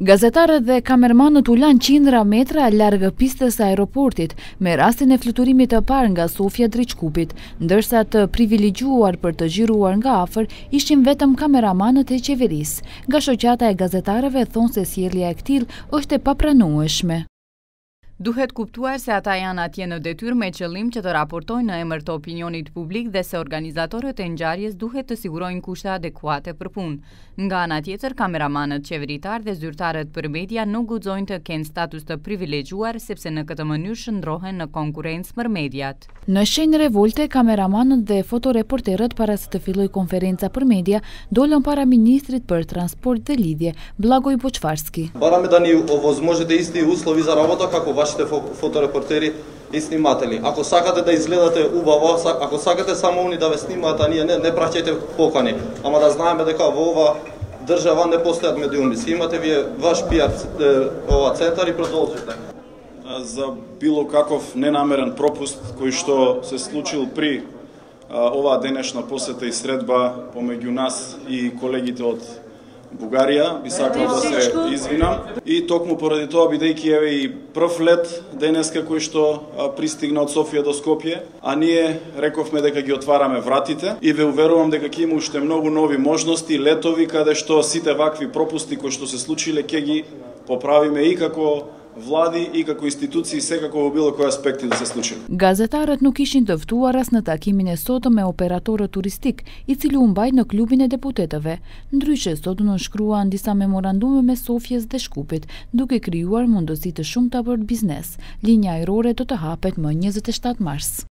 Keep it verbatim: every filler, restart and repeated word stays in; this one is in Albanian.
Gazetarët dhe kamermanët u lanë qindra metra larg pistës së aeroportit me rastin e fluturimit të parë nga Sofia drejt Shkupit, ndërsa të privilegjuar për të xhiruar nga afër ishin vetëm kameramanët e qeverisë. Nga shoqata e gazetarëve thonë se sjellja e këtillë është e papranueshme. Duhet kuptuar se ata janë atje në detyrë me qëllim që të raportojnë në emër të opinionit publik dhe se organizatorët e ngjarjes duhet të sigurojnë kushte adekuate për punë. Nga ana tjetër, kameramanët qeveritar dhe zyrtarët për media nuk guxojnë të kenë status të privilegjuar sepse në këtë mënyrë shndrohen në konkurrencë për mediat. Në shenjë revolte, kameramanët dhe fotoreporterët para se të fillojë konferenca për media dolën para ministrit për transport dhe lidhje, Blagoj Boçfarski. Бараме да ни овозможите исти услови за работа како вашите фоторепортери и сниматели. Ако сакате да изгледате убаво, ако сакате само они да ве снимаат, а ние не, не праќајте покани. Ама да знаеме дека во ова држава не постојат медиумници. Имате вие ваш пиар ова центар и продолжите. За било каков ненамерен пропуст кој што се случил при оваа денешна посета и средба помеѓу нас и колегите од Бугарија, би сакал да се извинам. И токму поради тоа, бидејќи еве и прв лет денеска кој што пристигна од Софија до Скопје, а ние рековме дека ги отвараме вратите и ве уверувам дека ќе има уште многу нови можности, летови каде што сите вакви пропусти кои што се случиле ќе ги поправиме и како влади и како институции, секако во било кој аспекти да се случи. Gazetarët nuk ishin të ftuar as në takimin e sotëm me operatorët turistik, i cili u mbaj në klubin e deputetëve. Ndryshe, sot u nënshkruan disa memorandume me Sofjes dhe Shkupit, duke krijuar mundësi të shumta për biznes. Linja ajrore do të hapet më njëzet e shtatë mars.